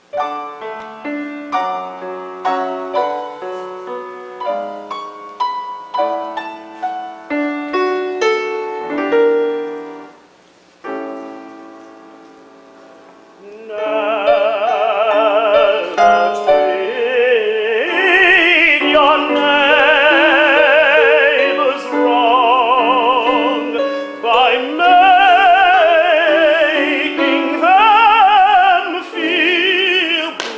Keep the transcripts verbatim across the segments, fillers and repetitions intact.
Making them feel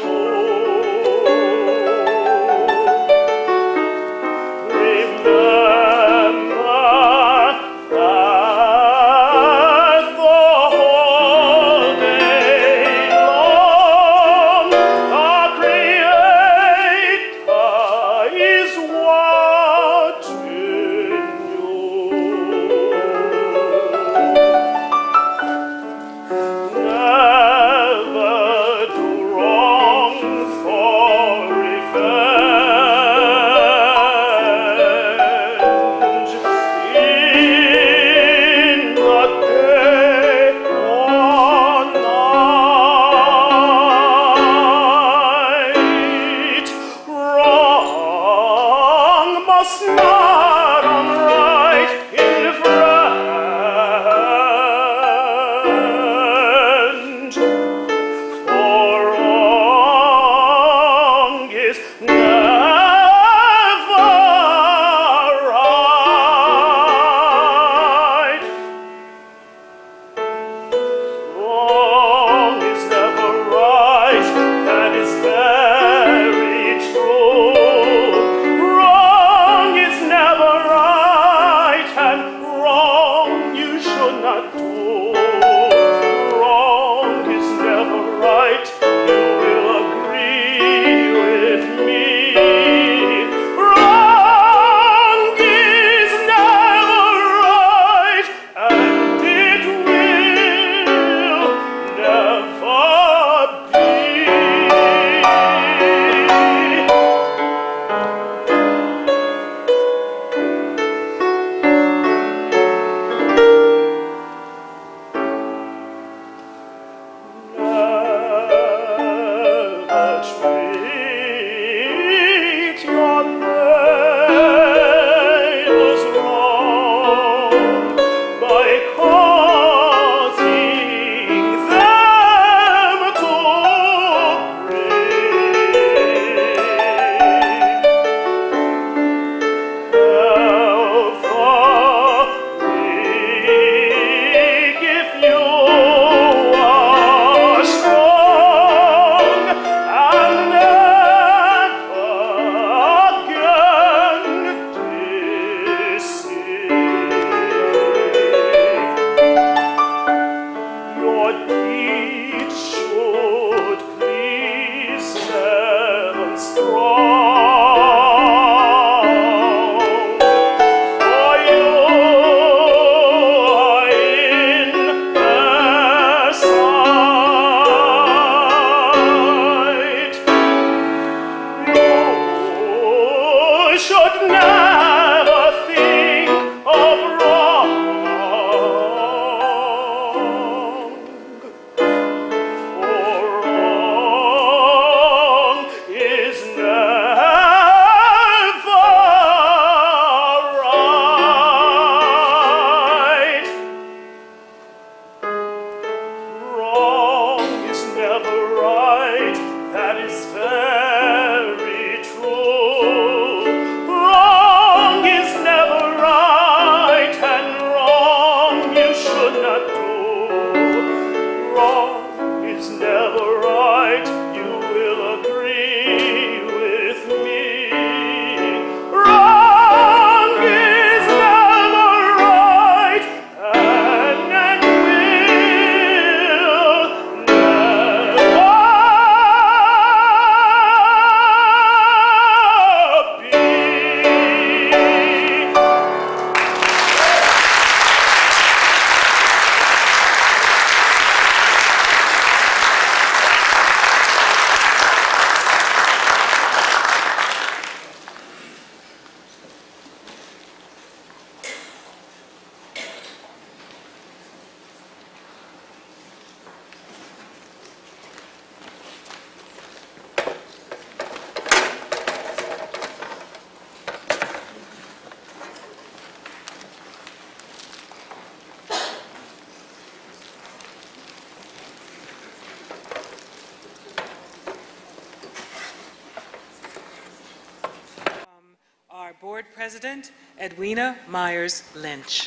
Board President, Edwina Myers Lynch.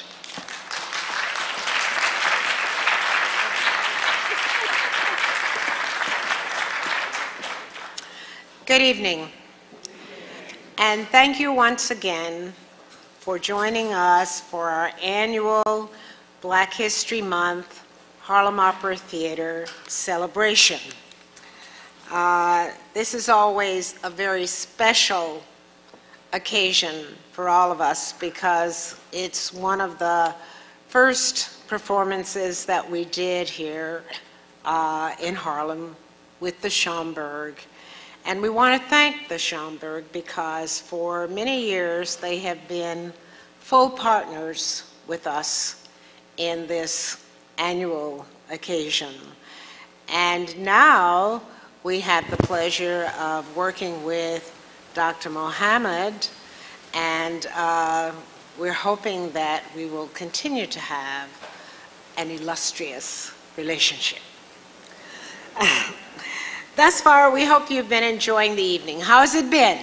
Good evening, and thank you once again for joining us for our annual Black History Month Harlem Opera Theater celebration. Uh, this is always a very special occasion for all of us because it's one of the first performances that we did here uh, in Harlem with the Schomburg. And we want to thank the Schomburg because for many years they have been full partners with us in this annual occasion. And now we have the pleasure of working with Doctor Mohammed, and uh, we're hoping that we will continue to have an illustrious relationship. Thus far, we hope you've been enjoying the evening. How has it been?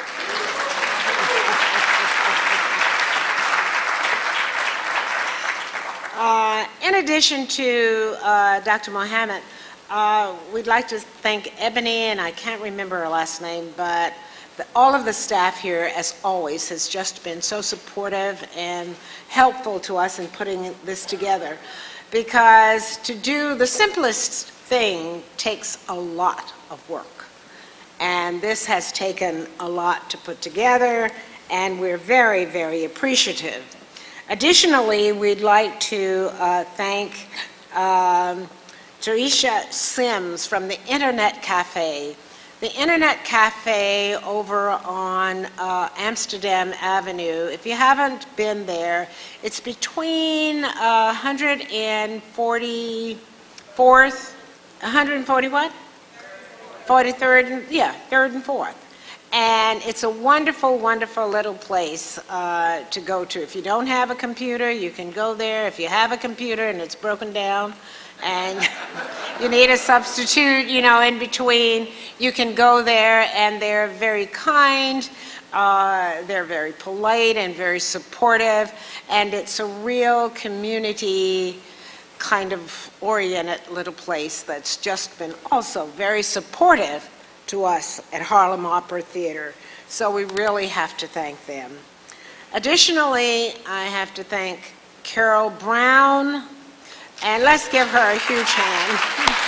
Uh, in addition to uh, Doctor Mohammed, uh, we'd like to thank Ebony, and I can't remember her last name, but the, all of the staff here, as always, has just been so supportive and helpful to us in putting this together. Because to do the simplest thing takes a lot of work. And this has taken a lot to put together, and we're very, very appreciative. Additionally, we'd like to uh, thank um, Teresa Sims from the Internet Cafe. The Internet Cafe over on uh, Amsterdam Avenue. If you haven't been there, it's between uh, one hundred forty-fourth, one hundred forty what? forty-third, and, yeah, third and fourth. And it's a wonderful, wonderful little place uh, to go to. If you don't have a computer, you can go there. If you have a computer and it's broken down and you need a substitute, you know, in between, you can go there, and they're very kind. Uh, they're very polite and very supportive, and it's a real community kind of oriented little place that's just been also very supportive to us at Harlem Opera Theater. So we really have to thank them. Additionally, I have to thank Carol Brown, and let's give her a huge hand.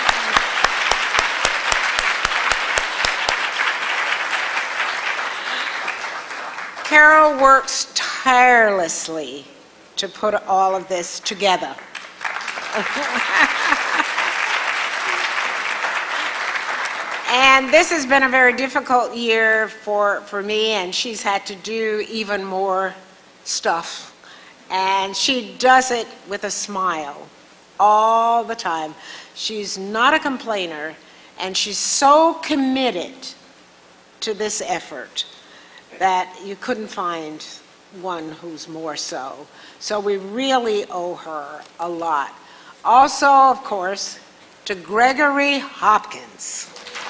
Carol works tirelessly to put all of this together. And this has been a very difficult year for, for me, and she's had to do even more stuff. And she does it with a smile all the time. She's not a complainer, and she's so committed to this effort that you couldn't find one who's more so. So we really owe her a lot. Also, of course, to Gregory Hopkins.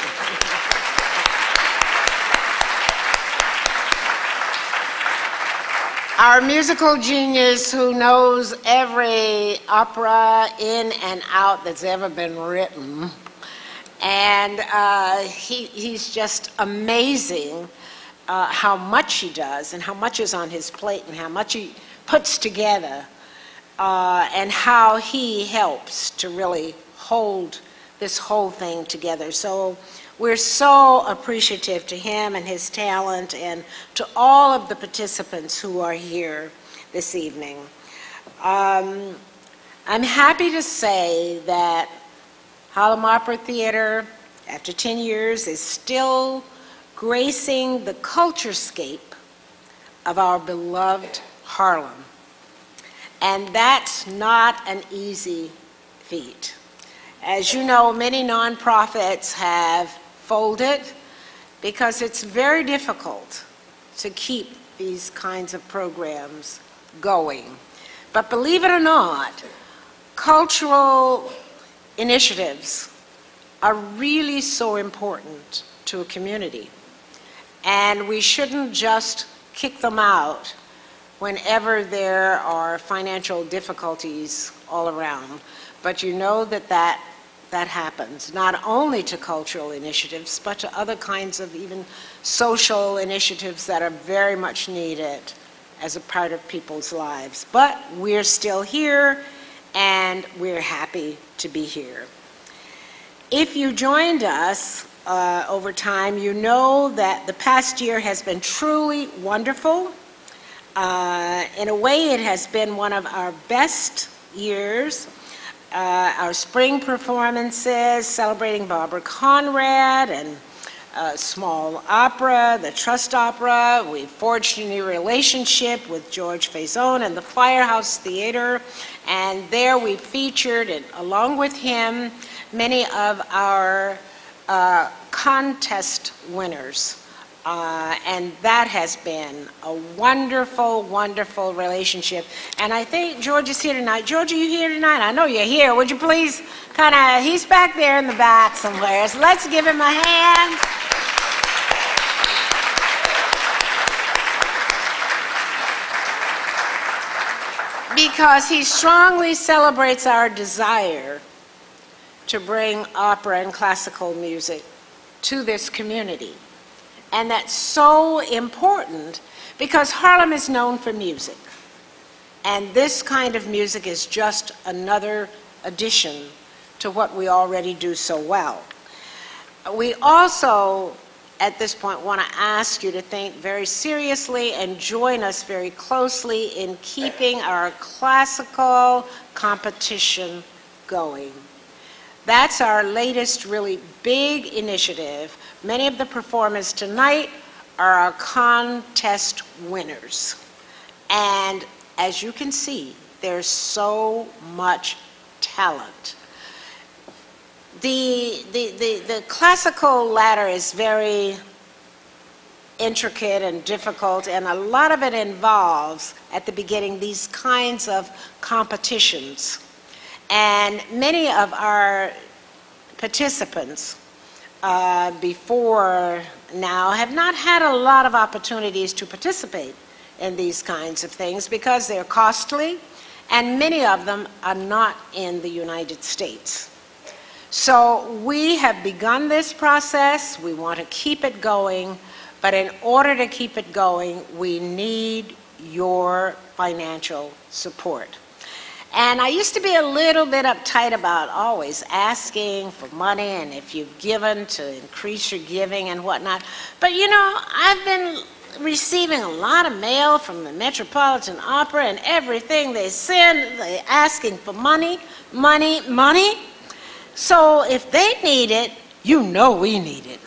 Our musical genius who knows every opera in and out that's ever been written. And uh, he, he's just amazing uh, how much he does and how much is on his plate and how much he puts together uh, and how he helps to really hold this whole thing together. So we're so appreciative to him and his talent and to all of the participants who are here this evening. Um, I'm happy to say that Harlem Opera Theater, after ten years, is still gracing the culturescape of our beloved Harlem. And that's not an easy feat. As you know, many nonprofits have folded because it's very difficult to keep these kinds of programs going. But believe it or not, cultural initiatives are really so important to a community. And we shouldn't just kick them out whenever there are financial difficulties all around. But you know that that, that happens, not only to cultural initiatives, but to other kinds of even social initiatives that are very much needed as a part of people's lives. But we're still here, and we're happy to be here. If you joined us uh, over time, you know that the past year has been truly wonderful. Uh, in a way, it has been one of our best years. Uh, our spring performances celebrating Barbara Conrad and uh, small opera, the Trust Opera. We forged a new relationship with George Faison and the Firehouse Theater, and there we featured, and along with him, many of our uh, contest winners. Uh, and that has been a wonderful, wonderful relationship. And I think George is here tonight. George, are you here tonight? I know you're here. Would you please kind of, he's back there in the back somewhere. So let's give him a hand. Because he strongly celebrates our desire to bring opera and classical music to this community. And that's so important because Harlem is known for music. And this kind of music is just another addition to what we already do so well. We also, at this point, want to ask you to think very seriously and join us very closely in keeping our classical competition going. That's our latest really big initiative. Many of the performers tonight are our contest winners. And as you can see, there's so much talent. The, the, the, the classical ladder is very intricate and difficult, and a lot of it involves, at the beginning, these kinds of competitions. And many of our participants uh, before now have not had a lot of opportunities to participate in these kinds of things because they're costly, and many of them are not in the United States. So we have begun this process. We want to keep it going, but in order to keep it going, we need your financial support. And I used to be a little bit uptight about always asking for money and if you've given to increase your giving and whatnot. But you know, I've been receiving a lot of mail from the Metropolitan Opera, and everything they send, they're asking for money, money, money. So if they need it, you know we need it.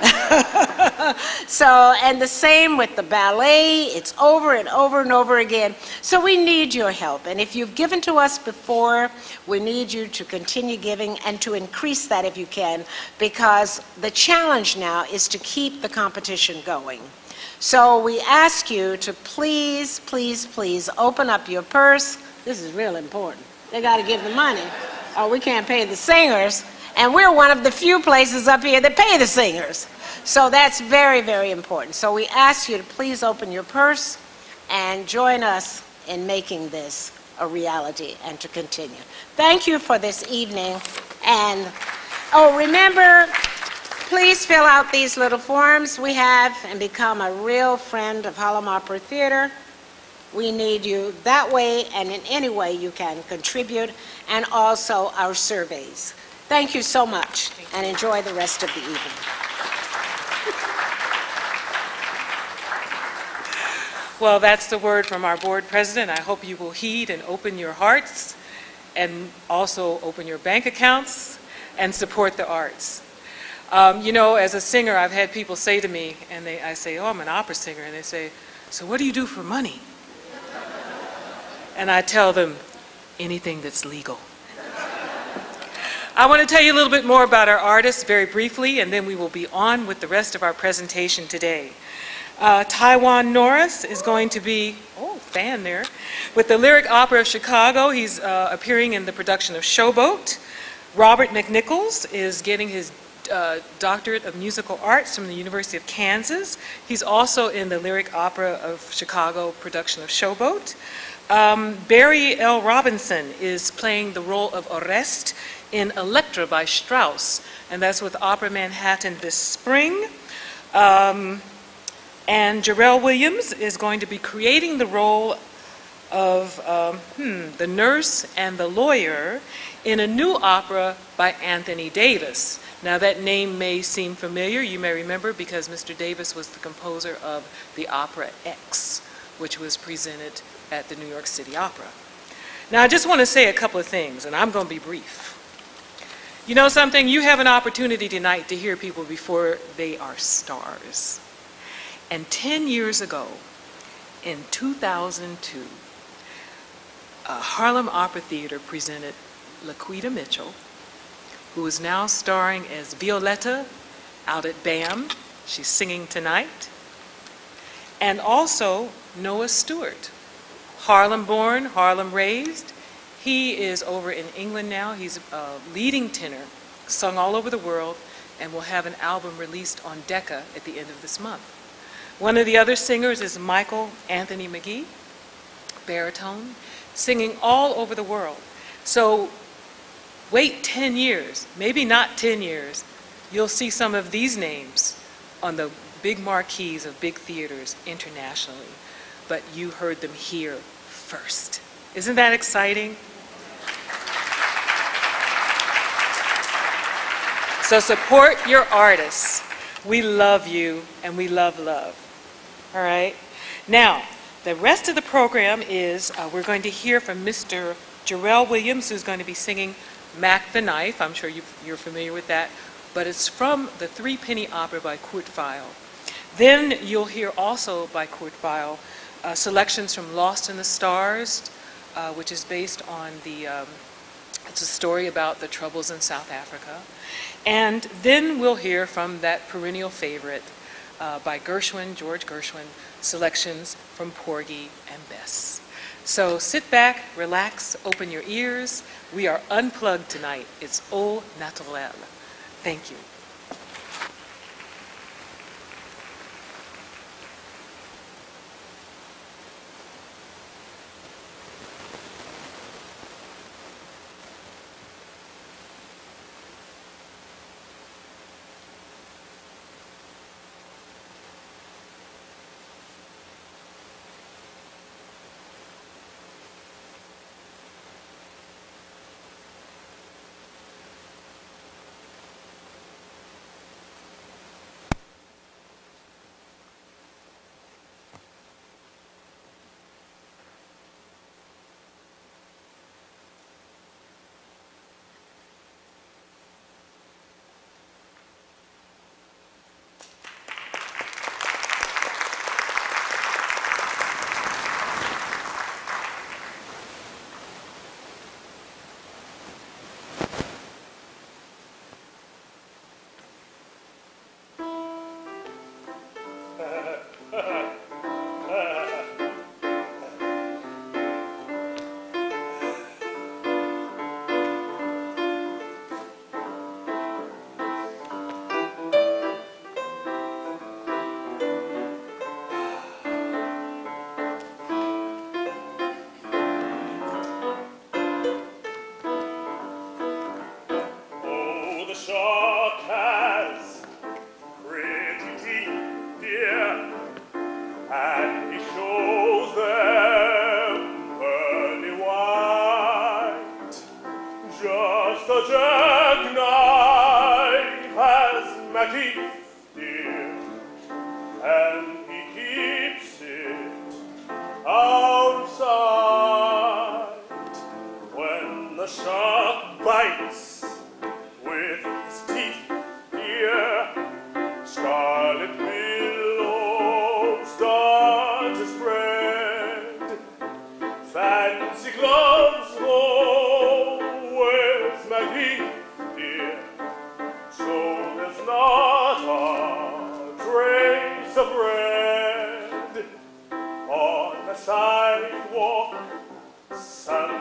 So, and the same with the ballet, it's over and over and over again. So we need your help. And if you've given to us before, we need you to continue giving and to increase that if you can, because the challenge now is to keep the competition going. So we ask you to please, please, please open up your purse. This is real important. They got to give the money, or we can't pay the singers. And we're one of the few places up here that pay the singers. So that's very, very important. So we ask you to please open your purse and join us in making this a reality and to continue. Thank you for this evening. And, oh, remember, please fill out these little forms we have and become a real friend of Harlem Opera Theater. We need you that way and in any way you can contribute, and also our surveys. Thank you so much, and enjoy the rest of the evening. Well, that's the word from our board president. I hope you will heed and open your hearts, and also open your bank accounts and support the arts. Um, you know, as a singer, I've had people say to me, and they, I say, oh, I'm an opera singer, and they say, so what do you do for money? And I tell them, anything that's legal. I want to tell you a little bit more about our artists very briefly, and then we will be on with the rest of our presentation today. Uh, Taiwan Norris is going to be, oh, fan there, with the Lyric Opera of Chicago. He's uh, appearing in the production of Showboat. Robert McNichols is getting his uh, Doctorate of Musical Arts from the University of Kansas. He's also in the Lyric Opera of Chicago production of Showboat. Um, Barry L. Robinson is playing the role of Oreste in Electra by Strauss, and that's with Opera Manhattan this spring. Um, and Jarrell Williams is going to be creating the role of um, hmm, the nurse and the lawyer in a new opera by Anthony Davis. Now that name may seem familiar. You may remember because Mister Davis was the composer of the opera X, which was presented at the New York City Opera. Now I just want to say a couple of things, and I'm going to be brief. You know something? You have an opportunity tonight to hear people before they are stars. And ten years ago, in two thousand two, uh, Harlem Opera Theater presented Laquita Mitchell, who is now starring as Violetta out at BAM. She's singing tonight. And also Noah Stewart, Harlem born, Harlem raised. He is over in England now. He's a leading tenor, sung all over the world, and will have an album released on Decca at the end of this month. One of the other singers is Michael Anthony McGee, baritone, singing all over the world. So wait ten years, maybe not ten years, you'll see some of these names on the big marquees of big theaters internationally, but you heard them here first. Isn't that exciting? So support your artists. We love you and we love love. All right? Now, the rest of the program is uh, we're going to hear from Mister Jarrell Williams, who's going to be singing Mac the Knife. I'm sure you've, you're familiar with that, but it's from the Three Penny Opera by Kurt Weill. Then you'll hear also by Kurt Weill uh, selections from Lost in the Stars, uh, which is based on the, um, it's a story about the troubles in South Africa. And then we'll hear from that perennial favorite uh, by Gershwin, George Gershwin, selections from Porgy and Bess. So sit back, relax, open your ears. We are unplugged tonight. It's au naturel. Thank you.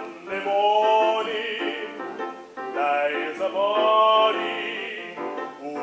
Sunday morning lies a body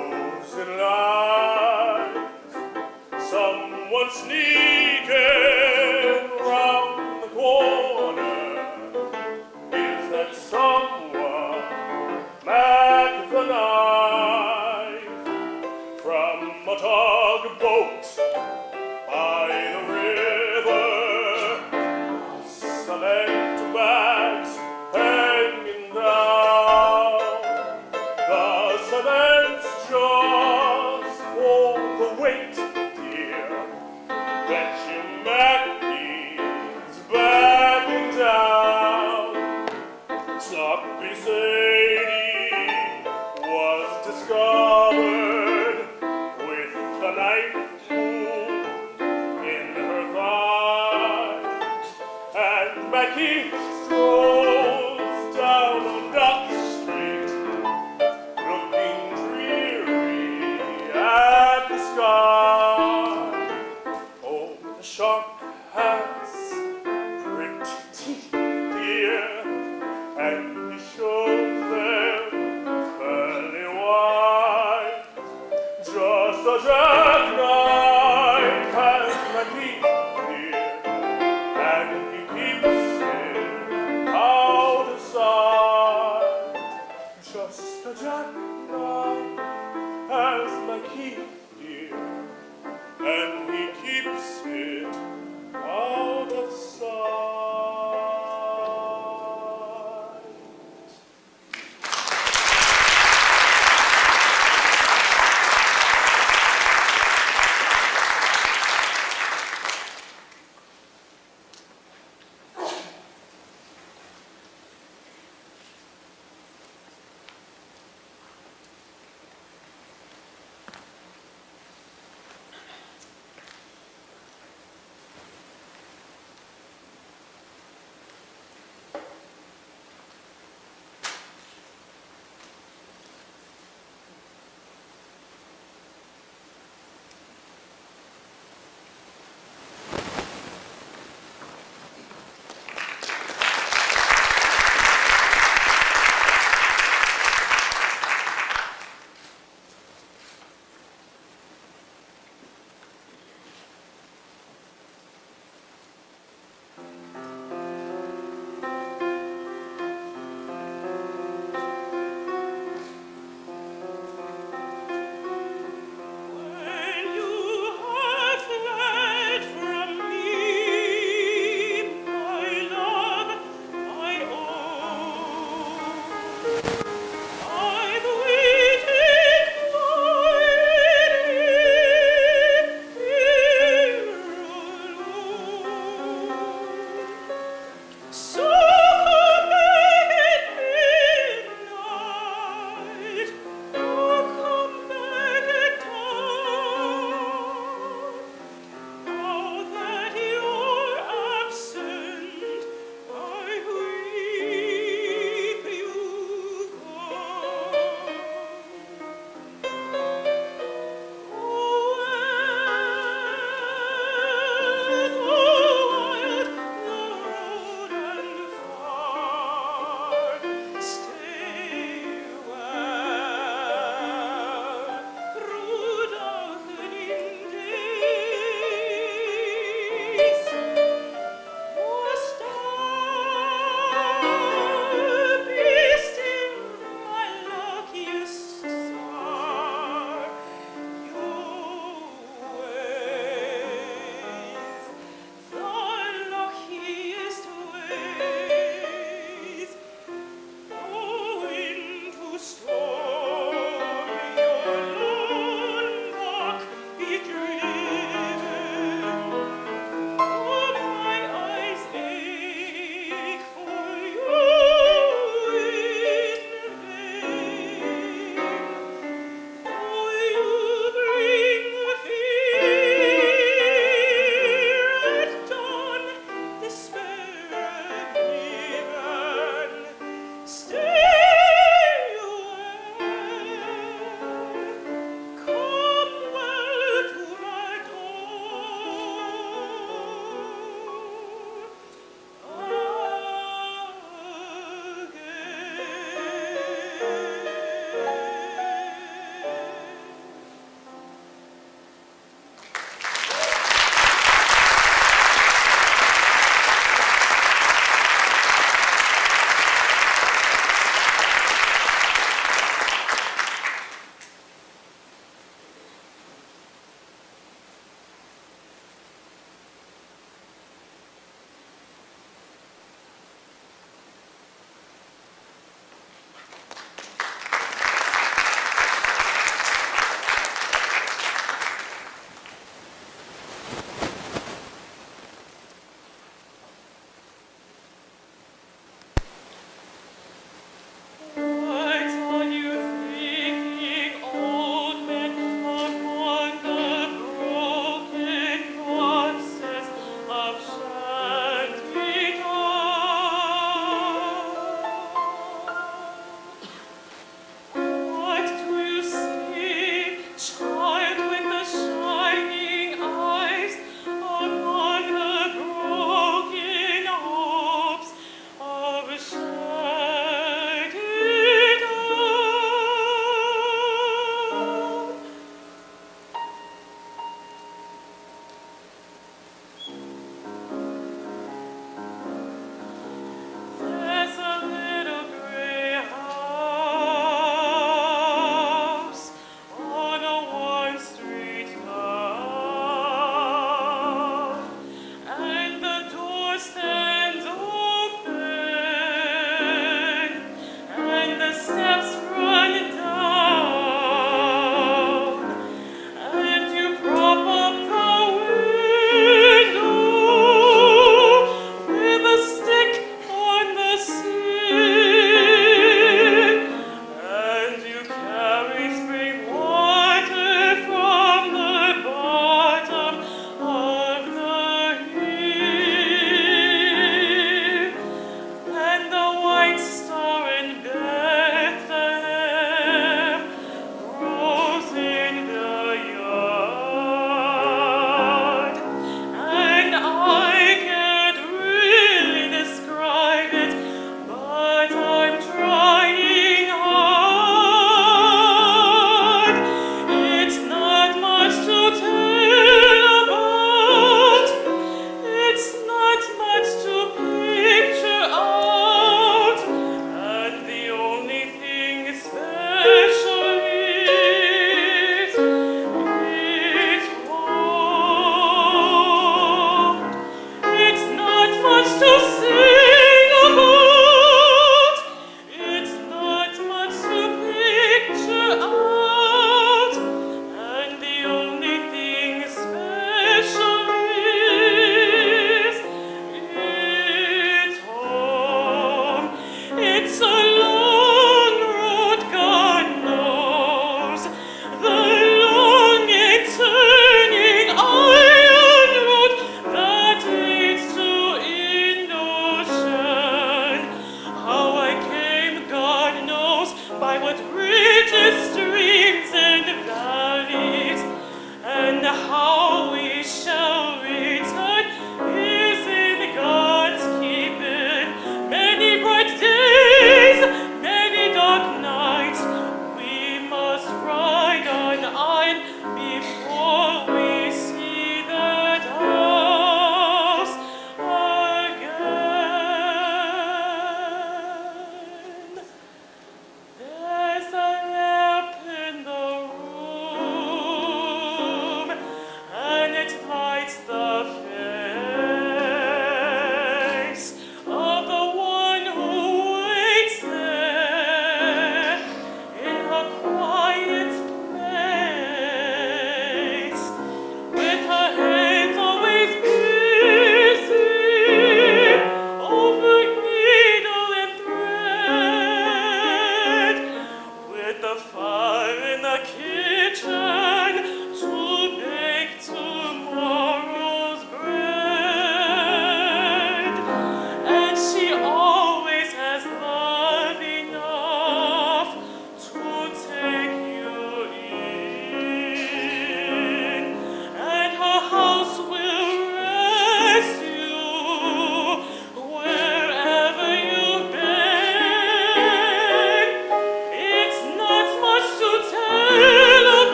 keep dear, and he keeps it out of sight.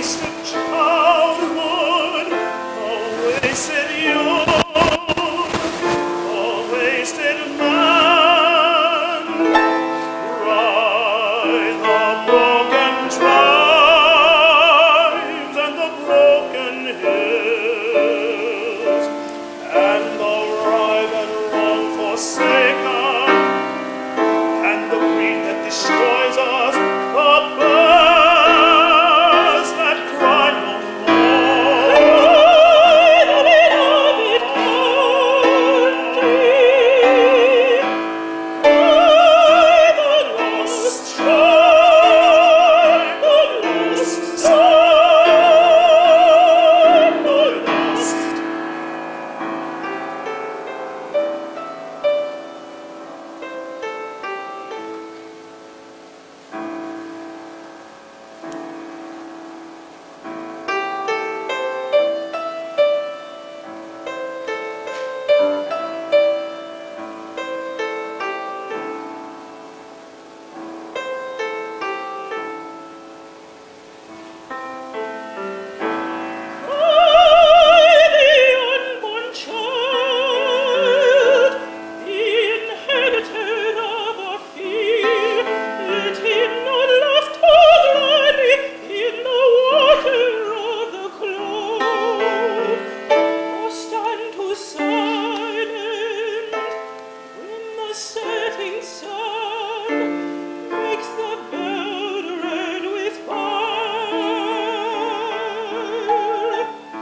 wasted childhood, a wasted youth, a wasted man. Ride the broken tribes and the broken hills, and the ripe and wrong forsaken, and the greed that destroys us, the birds that cry no more. The beloved country, cry the lost tribe, the lost tribe, the lost. Setting sun makes the world red with fire.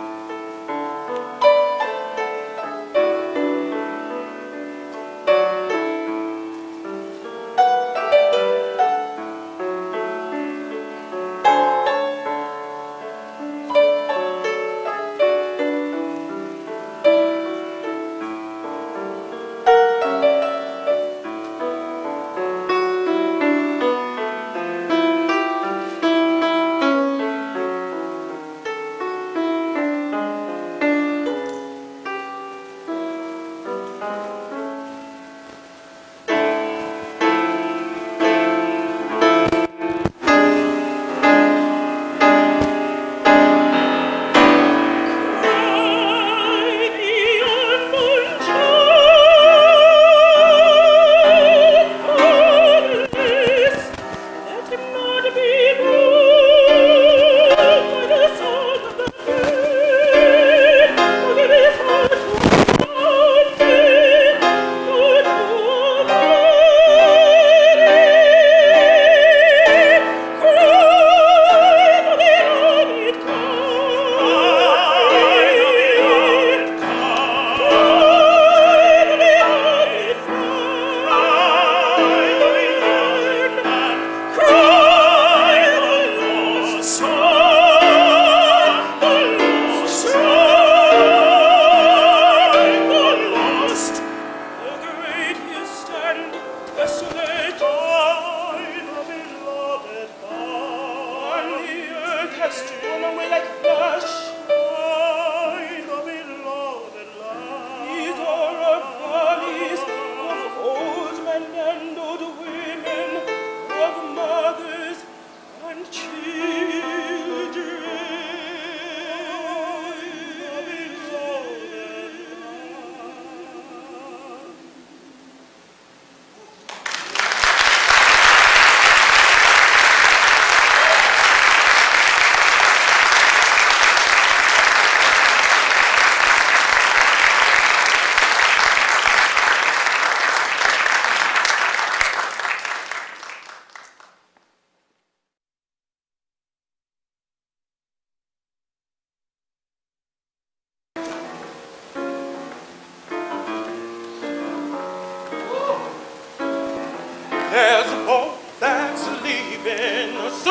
There's a boat that's leaving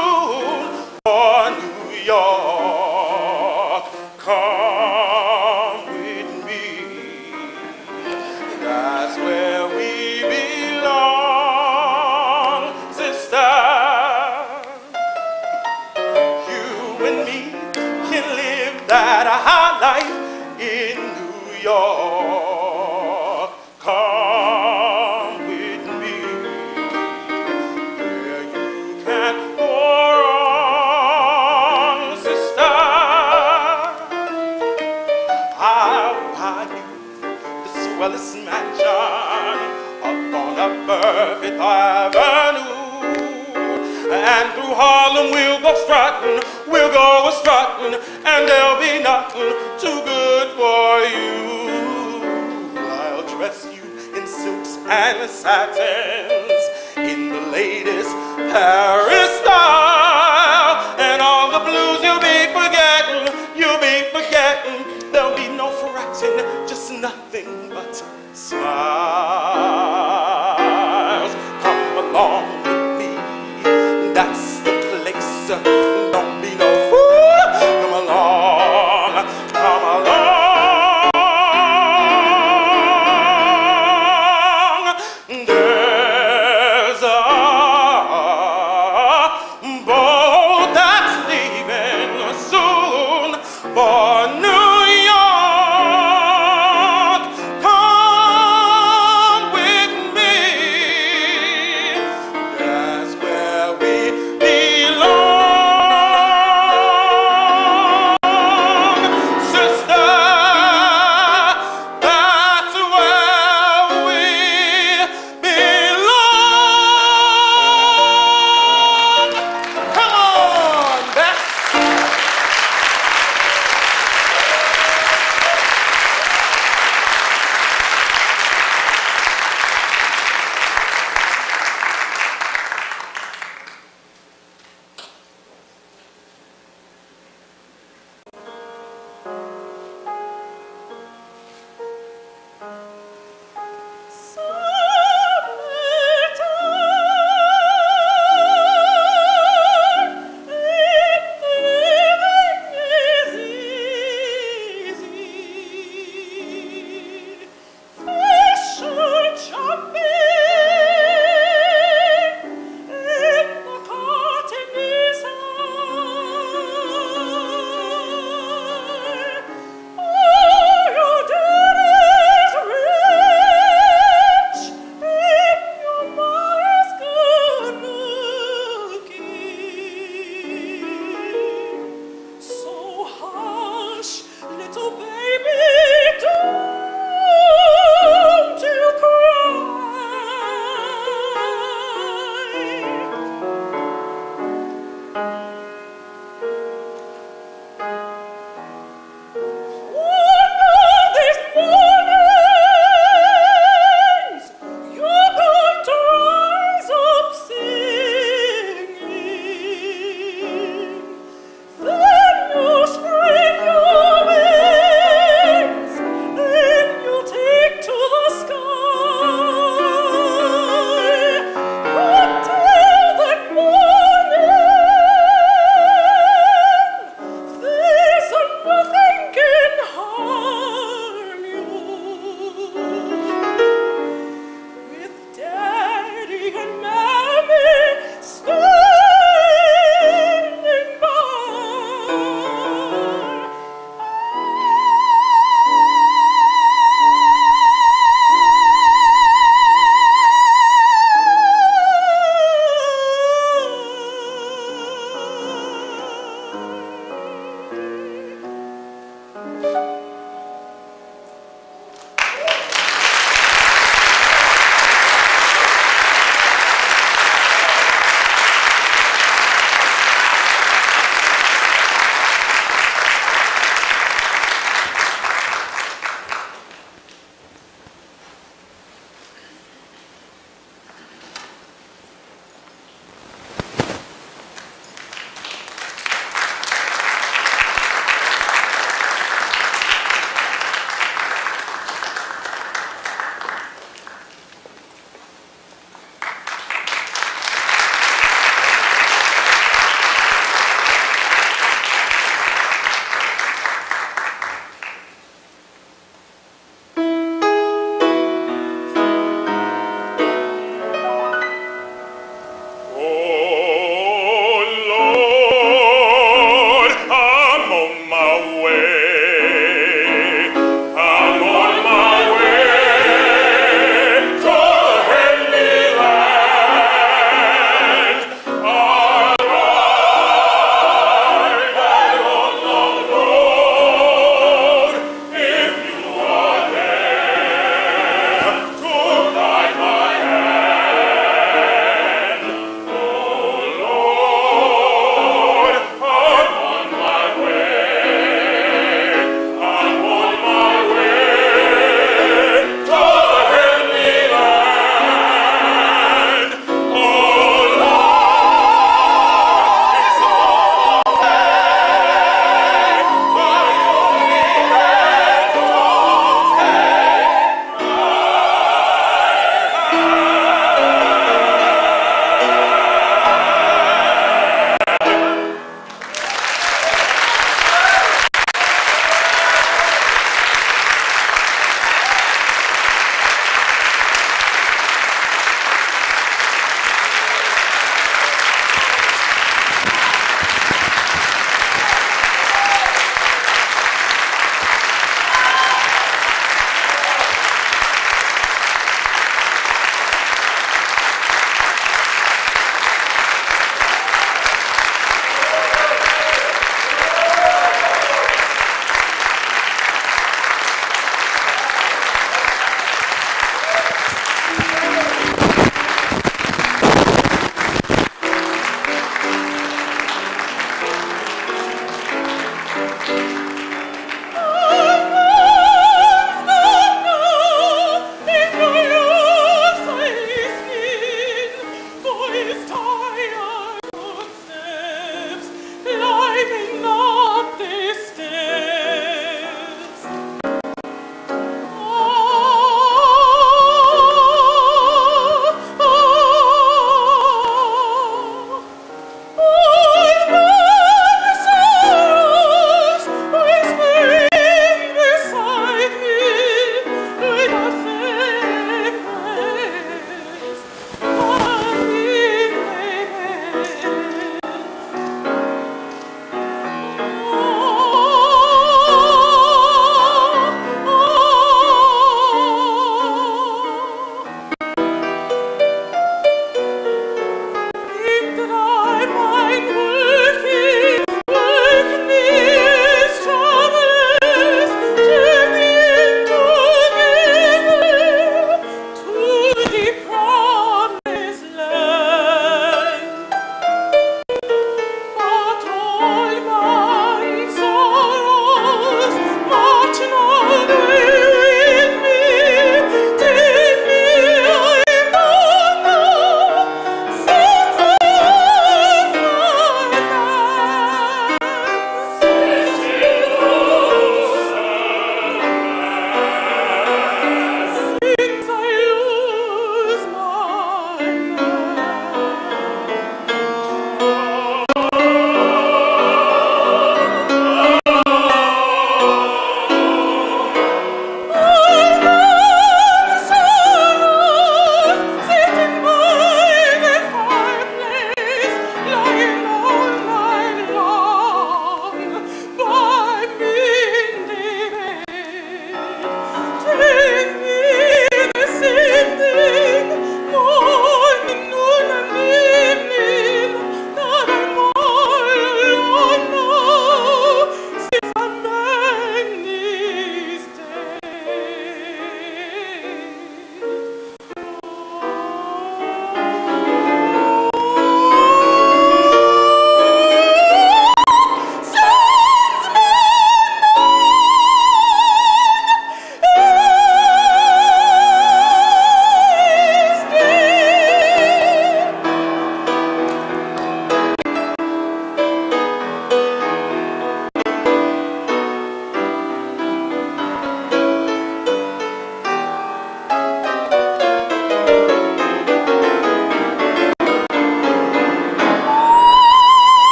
soon for New York. Come with me. That's where we belong, sister. You and me can live that high life in New York. Come with me, where you can go wrong, sister. nothing, and there'll be nothing too good for you. I'll dress you in silks and satins, in the latest Paris style, and all the blues you'll be forgetting, you'll be forgetting. There'll be no fretting, just nothing but smiles. Come along with me, that's the place. Don't be no fool. Come along, come along. There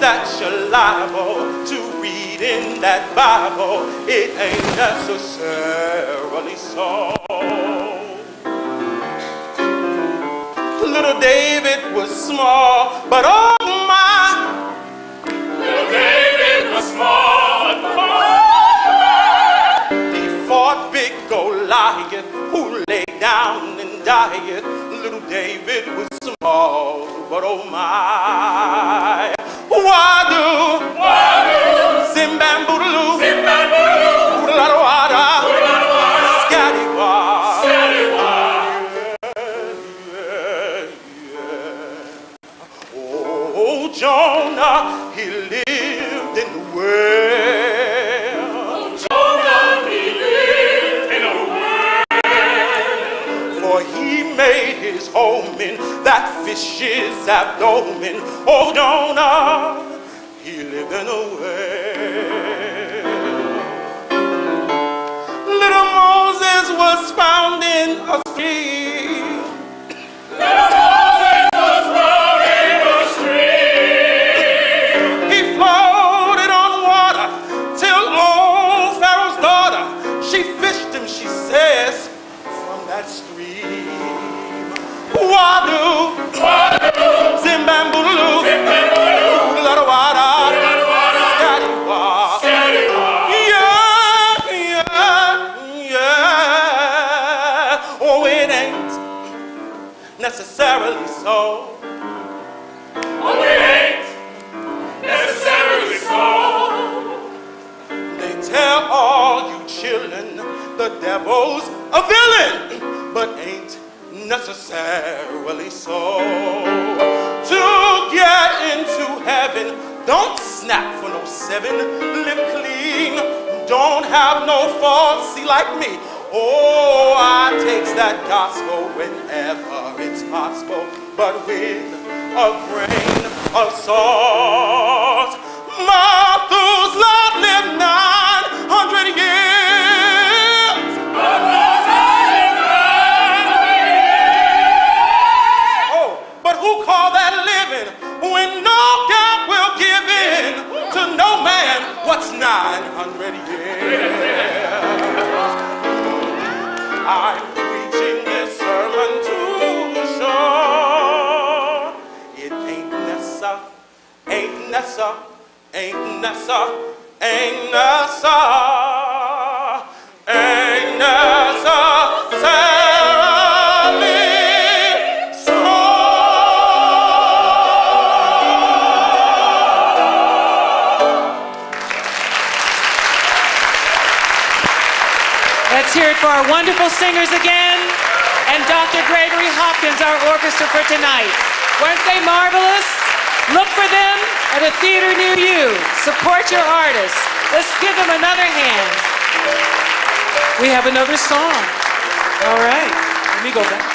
that you're liable to read in that Bible, it ain't necessarily so. Little David was small, but oh my. Little David was small, but oh my. He fought big Goliath, who lay down and died. Little David was small, but oh my. Wadu, wadu, zimbambootaloo, zimbambootaloo, oodalada-wada, oodalada-wada, scatty-wad, scatty-wad. Yeah, yeah, yeah. Oh, Jonah, he lived in the well. Oh, Jonah, he lived in the well. For he made his home in that fish's abdomen. Oh, Jonah, he lived in a well. Little Moses was found in a stream. Little Moses was found in a stream. He floated on water till old Pharaoh's daughter, she fished him, she says, from that stream. Wadu, wadu, zimbambootaloo, zimbambootaloo, oodalada-wada, oodalada-wada, scatty-wad, scatty-wad. Yeah, yeah, yeah. Oh, it ain't necessarily so. Oh, it ain't necessarily so. They tell all you children the devil's a villain, but ain't necessarily so. To get into heaven, don't snap for no seven, live clean, don't have no faults, see like me. Oh, I takes that gospel whenever it's possible, but with a grain of salt. Methuselah lived nine hundred years. But who call that living when no God will give in to no man what's nine hundred years? I'm preaching this sermon to show it ain't Nessa, ain't Nessa, ain't Nessa, ain't Nessa, ain't necessarily so. Let's hear it for our wonderful singers again, and Doctor Gregory Hopkins, our orchestra for tonight. Weren't they marvelous? Look for them at a theater near you. Support your artists. Let's give them another hand. We have another song. All right, let me go back.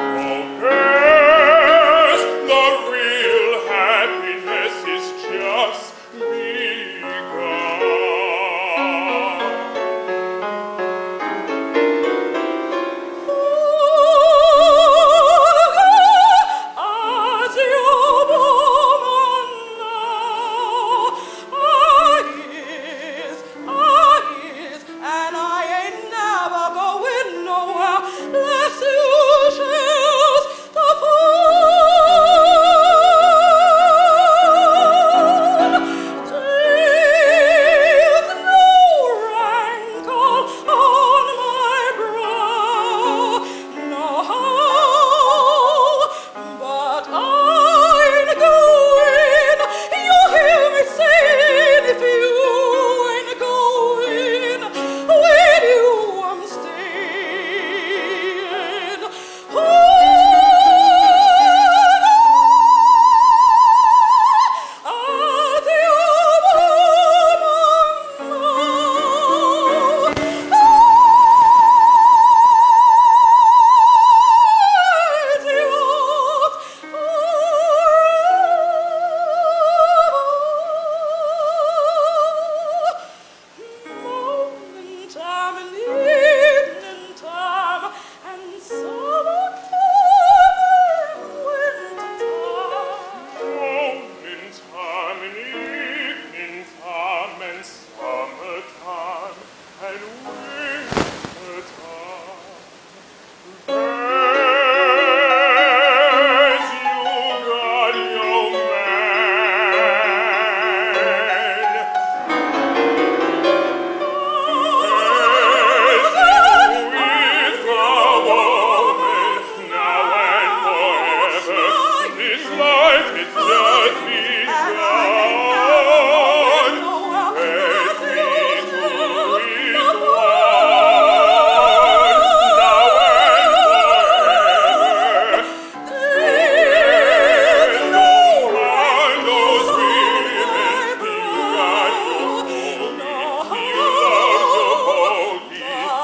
Just life is just begun. As we who is one, now and forever. There's no one knows women's blood. He loves a holy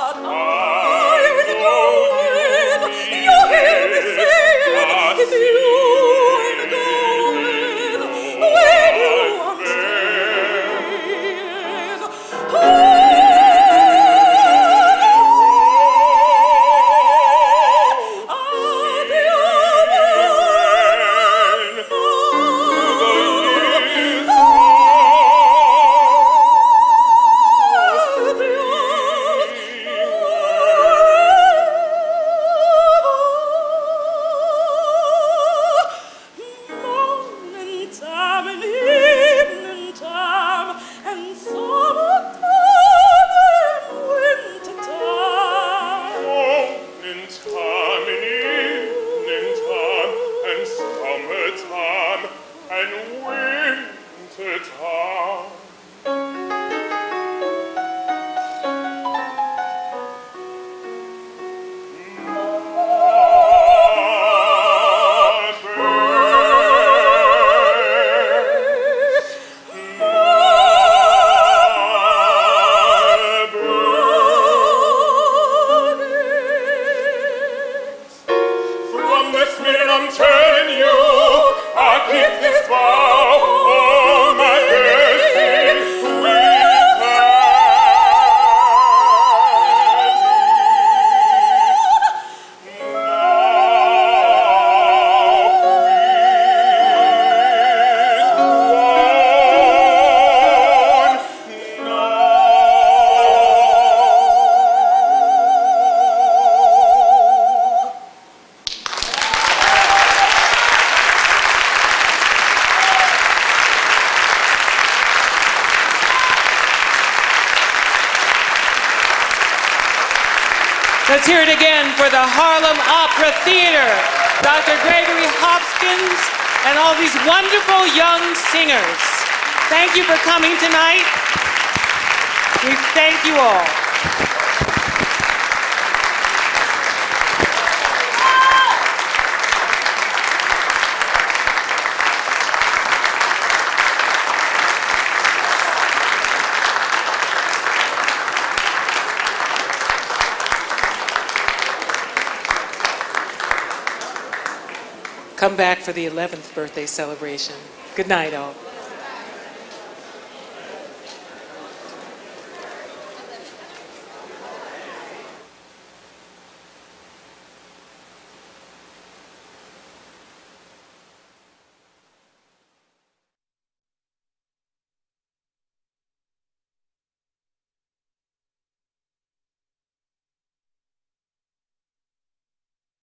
Let's hear it again for the Harlem Opera Theater, Doctor Gregory Hopkins, and all these wonderful young singers. Thank you for coming tonight. We thank you all. Come back for the eleventh birthday celebration. Good night, all.